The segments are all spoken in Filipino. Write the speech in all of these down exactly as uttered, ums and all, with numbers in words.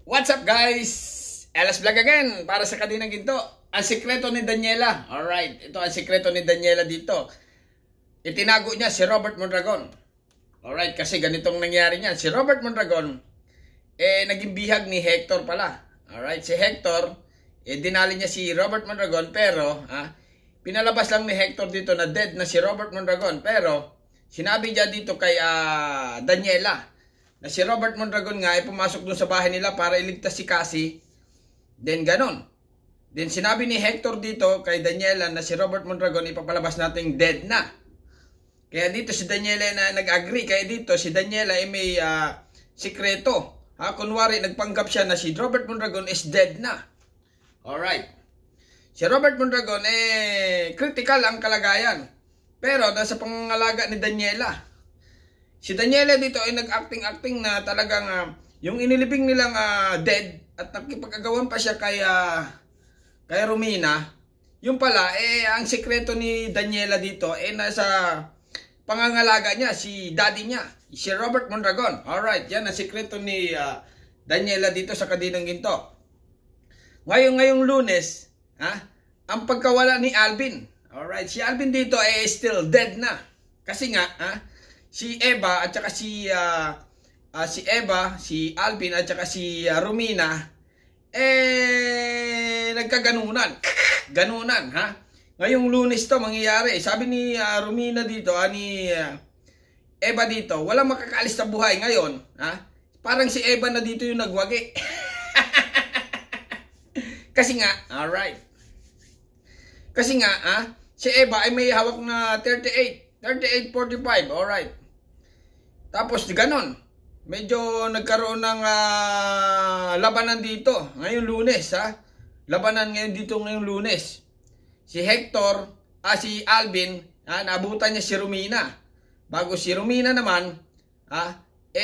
What's up guys? Elas vlog again para sa Kadenang Ginto. Ang sikreto ni Daniela. Alright, ito ang sikreto ni Daniela dito. Itinago niya si Robert Mondragon. Alright, kasi ganitong nangyari niya. Si Robert Mondragon, eh, naging bihag ni Hector pala. Alright, si Hector, eh, dinali niya si Robert Mondragon, pero, ah, pinalabas lang ni Hector dito na dead na si Robert Mondragon. Pero, sinabi niya dito kay uh, Daniela, na si Robert Mondragon nga ay pumasok dun sa bahay nila para iligtas si Cassie. Then ganon. Then sinabi ni Hector dito kay Daniela na si Robert Mondragon ipapalabas natin dead na. Kaya dito si Daniela na nag-agree. Kaya dito si Daniela ay may uh, sikreto. Ha, kunwari nagpanggap siya na si Robert Mondragon is dead na. Alright. Si Robert Mondragon eh critical ang kalagayan. Pero nasa pangangalaga ni Daniela. Si Daniela dito ay nag-acting-acting na talagang uh, yung inilibing nilang uh, dead at nakipag-agawan pa siya kay, uh, kay Romina. Yung pala, eh, ang sikreto ni Daniela dito ay eh, nasa pangangalaga niya, si daddy niya, si Robert Mondragon. Alright, yan ang sikreto ni uh, Daniela dito sa Kadenang Ginto. Ngayon, ngayong Lunes, ha, ang pagkawala ni Alvin. Alright, si Alvin dito ay eh, still dead na. Kasi nga, ha, si Eva at saka si uh, uh, si Eva, si Alvin at saka si uh, Romina eh nagkaganunan. Ganunan, ha? Ngayong Lunes to mangyayari. Sabi ni uh, Romina dito, uh, ni uh, Eva dito, walang makakaalis sa buhay ngayon, ha? Parang si Eva na dito yung nagwagi. Kasi nga, alright. Kasi nga, ha? Si Eva ay may hawak na thirty-eight, thirty-eight forty-five, alright. Tapos ganon, medyo nagkaroon ng uh, labanan dito ngayong Lunes, ha? Labanan ngayon dito ngayong Lunes. Si Hector, ah, si Alvin, ha, naabutan niya si Romina. Bago si Romina naman, ha,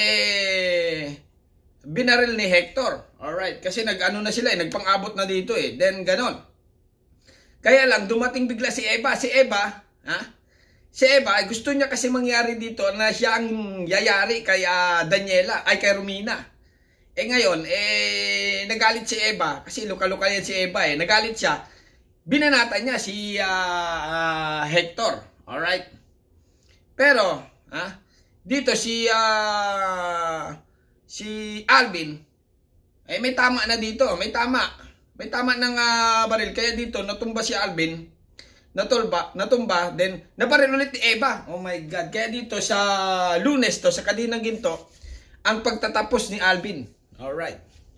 eh, binaril ni Hector. Alright, kasi nag-ano na sila, eh, nagpang-abot na dito eh. Then ganon. Kaya lang, dumating bigla si Eva. Si Eva, ha? Si Eva, gusto niya kasi mangyari dito na siya ang yayari kay uh, Daniela, ay kay Romina. Eh ngayon, eh, nagalit si Eva, kasi luka-luka yan si Eva eh, nagalit siya, binanatan niya si uh, uh, Hector, alright? Pero, ah, dito si, uh, si Alvin, eh may tama na dito, may tama, may tama ng uh, baril, kaya dito natumba si Alvin, Natulba, natumba, then nabaril ulit ni Eva. Oh my God. Kaya dito sa Lunes to, sa Kadenang Ginto, ang pagtatapos ni Alvin. Alright.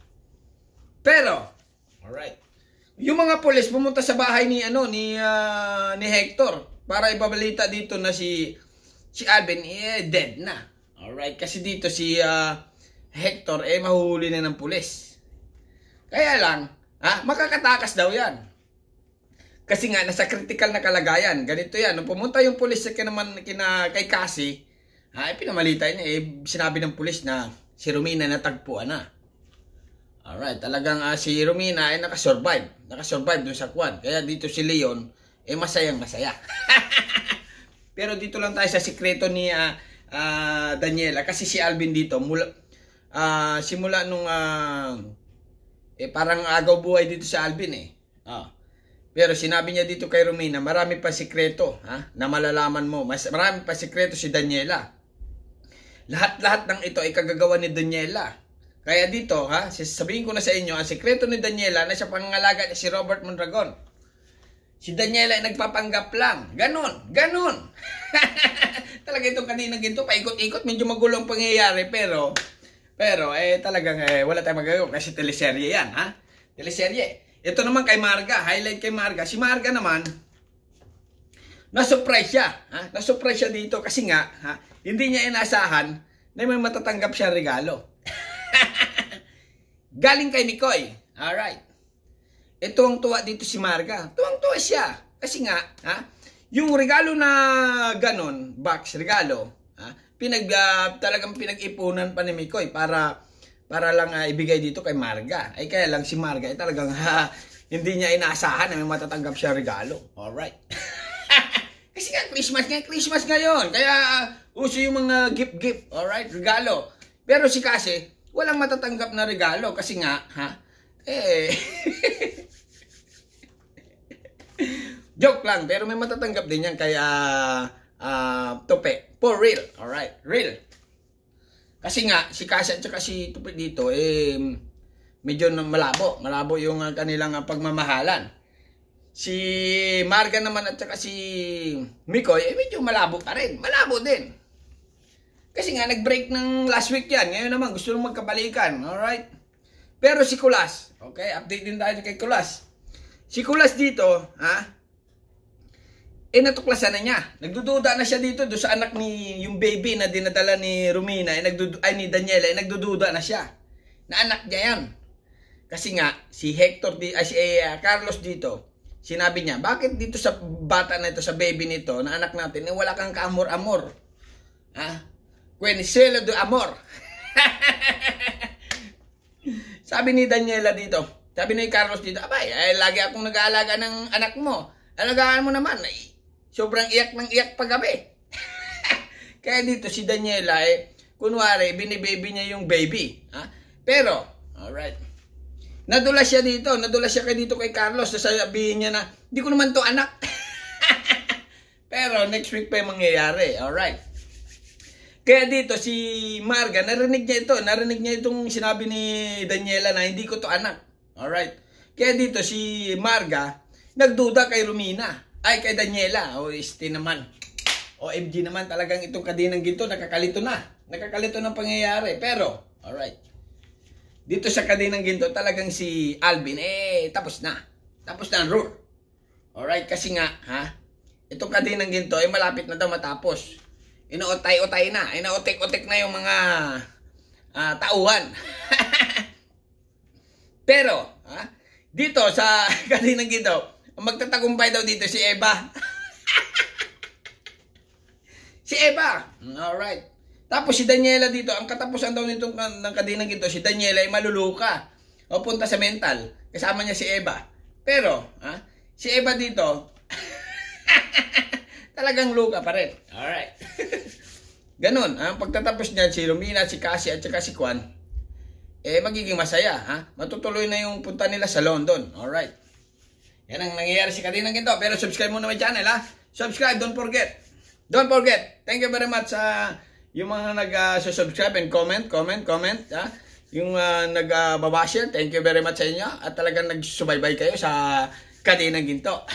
Pero, alright. Yung mga pulis pumunta sa bahay ni ano ni uh, ni Hector para ibabalita dito na si si Alvin eh dead na. Alright, kasi dito si uh, Hector eh mahuhuli na ng pulis. Kaya lang, ha, makakatakas daw 'yan. Kasi nga, nasa critical na kalagayan. Ganito yan. Nung pumunta yung pulis sa kinaman, kina, kay Cassie, ay pinamalita niya, eh, sinabi ng pulis na si Romina natagpuan na. Alright, talagang uh, si Romina ay nakasurvive. Nakasurvive dun sa kwan. Kaya dito si Leon, eh masayang masaya. Pero dito lang tayo sa sikreto ni uh, uh, Daniela. Kasi si Alvin dito, mula, uh, simula nung, uh, eh parang agaw buhay dito sa Alvin eh. Ah. Pero sinabi niya dito kay Romina, marami pa sikreto, ha, na malalaman mo. Mas marami pa sikreto si Daniela. Lahat-lahat ng ito ay kagagawa ni Daniela. Kaya dito, ha, sabihin ko na sa inyo, ang sikreto ni Daniela na sa pangangalaga ni si Robert Mondragon. Si Daniela ay nagpapanggap lang. Ganon, ganon. Talaga itong Kadenang Ginto, paikot-ikot, medyo magulo ang pangyayari, pero, pero, eh, talagang, eh, wala tayong magagawa kasi teleserye yan, ha? Teleserye. Ito naman kay Marga, highlight kay Marga. Si Marga naman, na-surprise siya. Ha? Na-surprise siya dito kasi nga, ha? Hindi niya inasahan na may matatanggap siya regalo. Galing kay mikoy. Alright. E tuwang tuwa dito si Marga. Tuwang tuwa siya. Kasi nga, ha? Yung regalo na ganon, box, regalo, ha? Pinag, uh, talagang pinag-ipunan pa ni mikoy para... para lang uh, ibigay dito kay Marga. Ay kaya lang si Marga ay talagang ha, hindi niya inaasahan na may matatanggap siya regalo. Alright. Kasi nga Christmas nga, Christmas ngayon. Kaya uh, uso yung mga gift-gift. Alright, regalo. Pero si kasi, walang matatanggap na regalo kasi nga, ha? Eh, joke lang, pero may matatanggap din yan kaya uh, Tope. For real, alright, real. Kasi nga, si Kasi at saka si Tope dito, eh, medyo malabo. Malabo yung uh, kanilang uh, pagmamahalan. Si Marga naman at saka si Mikoy, eh, medyo malabo pa rin. Malabo din. Kasi nga, nag-break ng last week yan. Ngayon naman, gusto nung magkabalikan. Alright? Pero si Kulas, okay, update din tayo kay Kulas. Si Kulas dito, ha? Eh, natuklasan na niya. Nagdududa na siya dito do sa anak ni, yung baby na dinadala ni Romina, eh, nagdudu, ay ni Daniela, eh, nagdududa na siya. Na anak niya yan. Kasi nga, si Hector, di, ay, si uh, Carlos dito, sinabi niya, bakit dito sa bata na ito, sa baby nito, na anak natin, eh, wala kang ka-amor-amor? Ha? Quenisela do amor. Sabi ni Daniela dito, sabi ni Carlos dito, abay, ay, lagi akong nag-aalaga ng anak mo. Alagaan mo naman, ay, sobrang iyak ng iyak paggabi. Kaya dito si Daniela, eh, kunwari, binibaby niya yung baby. Ha? Pero, alright. Nadulas siya dito, nadulas siya kay dito kay Carlos. Sasabihin niya na, di ko naman to anak. Pero next week pa yung mangyayari. Alright. Kaya dito si Marga, narinig niya ito. Narinig niya itong sinabi ni Daniela na hindi ko to anak. Alright. Kaya dito si Marga, nagduda kay Romina. Ay, kay Daniela. O, este naman. O M G naman talagang itong Kadenang Ginto. Nakakalito na. Nakakalito ng pangyayari. Pero, alright. Dito sa Kadenang Ginto, talagang si Alvin, eh, tapos na. Tapos na ang rule. Alright, kasi nga, ha? Itong Kadenang Ginto, eh, malapit na daw matapos. Inuotay-otay na. Inuotek-otek na yung mga uh, tauhan. Pero, ha? Dito sa Kadenang Ginto, magtatagumpay daw dito si Eva. Si Eva. Alright. Tapos si Daniela dito, ang katapusan daw nito ng Kadenang Ginto, si Daniela ay maluluka. O punta sa mental. Kasama niya si Eva. Pero, ha? Si Eva dito, talagang luka pa rin. Alright. Ganon. Ang pagtatapos niya, si Romina, si Cassie, at saka si Kwan, eh, magiging masaya. Ha? Matutuloy na yung punta nila sa London. Alright. Yan ang nangyayari si Kadenang Ginto. Pero subscribe mo na my channel, ha? Subscribe, don't forget. Don't forget. Thank you very much sa uh, yung mga nag-subscribe uh, and comment, comment, comment, ha? Yung uh, nag-babashare, uh, thank you very much sa inyo. At talagang nagsubaybay kayo sa Kadenang Ginto.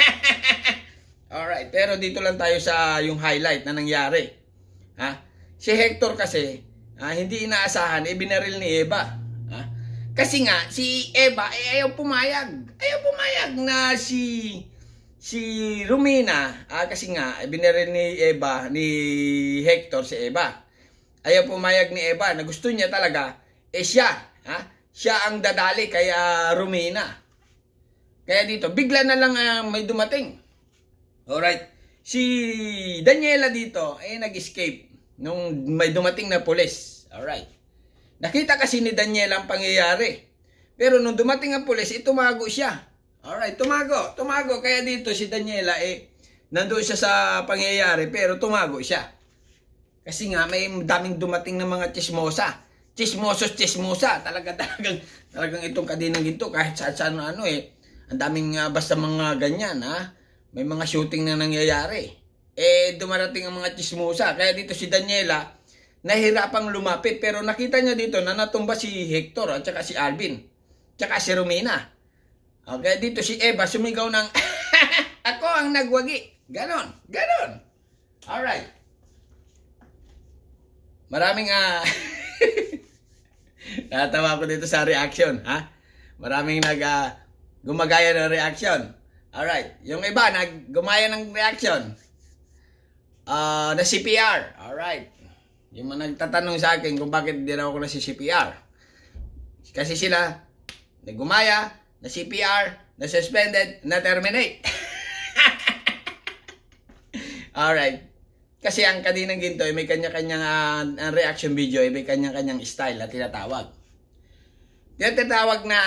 Alright, pero dito lang tayo sa yung highlight na nangyari. Ha? Si Hector kasi, uh, hindi inaasahan, ibinaril ni Eva. Ha? Kasi nga, si Eva, eh, ayaw pumayag. Ayaw pumayag na si si Romina, ah, kasi nga, binaril ni Eva, ni Hector si Eva. Ayaw pumayag ni Eva na gusto niya talaga, eh siya, ha? Siya ang dadali kaya Romina. Kaya dito, bigla na lang uh, may dumating. Alright. Si Daniela dito, eh nag-escape nung may dumating na pulis. Alright. Nakita kasi ni Daniela ang pangyayari. Pero nung dumating ang pulis, eh, tumago siya. Alright, tumago. Tumago. Kaya dito si Daniela, eh, nandoon siya sa pangyayari, pero tumago siya. Kasi nga, may daming dumating ng mga chismosa. Chismosos, chismosa. Talaga, talagang, talagang itong Kadenang Ginto, kahit saan saan ano eh. Ang daming uh, basta mga ganyan, ha. May mga shooting na nangyayari. Eh, dumarating ang mga chismosa. Kaya dito si Daniela, nahirapang lumapit. Pero nakita niya dito na natumba si Hector at saka si Alvin. Tsaka si Romina. Okay, dito si Eva sumigaw ng ako ang nagwagi. Ganon, ganon. Alright. Maraming uh, natawa ko dito sa reaction, ha? Maraming nag uh, gumagaya ng reaction. Alright, yung iba nag gumaya ng reaction. Uh, na C P R. Alright. Yung mga nagtatanong sa akin kung bakit hindi raw ako na si C P R. Kasi sila nagumaya, na C P R, na suspended, na terminate. Alright. Kasi ang Kadenang Ginto ay may kanya-kanyang uh, reaction video, ay may kanya-kanyang style na tinatawag. Tinatawag na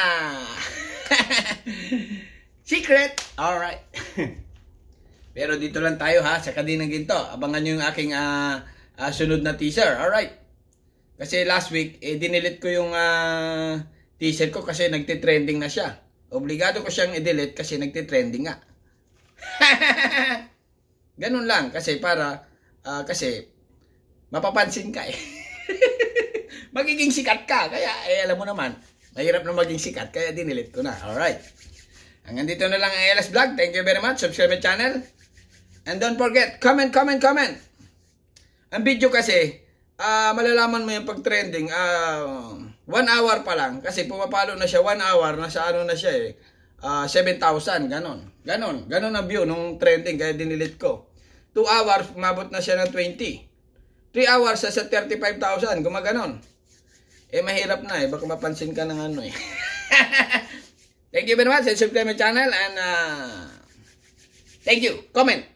secret. Alright. Pero dito lang tayo ha, sa Kadenang Ginto. Abangan nyo yung aking uh, uh, sunod na teaser. Alright. Kasi last week, eh, dinilit ko yung uh, teaser ko kasi nagtitrending na siya. Obligado ko siyang i-delete kasi nagtitrending nga. Ganun lang kasi para, uh, kasi mapapansin ka eh. Magiging sikat ka. Kaya, eh, alam mo naman, mahirap na maging sikat. Kaya dinilit ko na. Alright. Hanggang dito na lang ang A L S Vlog. Thank you very much. Subscribe my channel. And don't forget, comment, comment, comment. Ang video kasi, uh, malalaman mo yung pag-trending, uh, one hour pa lang. Kasi pumapalo na siya, one hour, nasa ano na siya eh, uh, seven thousand, ganon. Ganon, ganon ang view nung trending, kaya dinilit ko. two hours, umabot na siya ng twenty. three hours, sa thirty-five thousand, gumaganon. Eh, mahirap na eh, baka mapansin ka ng ano eh. Thank you very much, and subscribe my channel, and uh, thank you, comment.